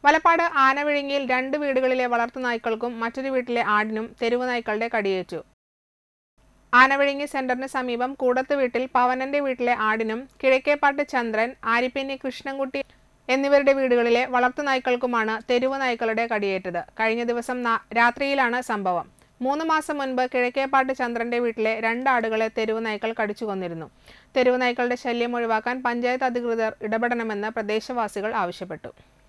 വലപ്പാട് ആനവിഴുങ്ങിയിൽ 2 വീടുകളിലെ വളർത്തുനായ്ക്കൾക്കും മറ്റൊരു വീട്ടിലെ ആടിനും തെരുവ് നായ്ക്കളുടെ കടിയേറ്റു. ആനവിഴുങ്ങി സെന്ററിന് സമീപം കൂടത്ത് വീട്ടിൽ പവനന്റെ വീട്ടിലെ ആടിനും കിഴക്കേപ്പാട്ട് ചന്ദ്രൻ, ആരിപ്പന്നി കൃഷ്ണൻകുട്ടി എന്നിവരുടെ വീടുകളിലെ വളർത്തുനായ്ക്കൾക്കുമാണ് തെരുവ് നായ്ക്കളുടെ കടിയേറ്റത്. കഴിഞ്ഞ ദിവസം രാത്രിയിലാണ് സംഭവം. 3 മാസം മുൻപ് കിഴക്കേപ്പാട്ട് ചന്ദ്രന്റെ വീട്ടിലെ 2 ആടുകളെ തെരുവ് നായ്ക്കൾ കടിച്ചു കൊന്നിരുന്നു. തെരുവ് നായ്ക്കളുടെ ശല്യം ഒഴിവാക്കാൻ പഞ്ചായത്ത് അധികൃതർ ഇടപെടണമെന്ന് പ്രദേശവാസികൾ ആവശ്യപ്പെട്ടു.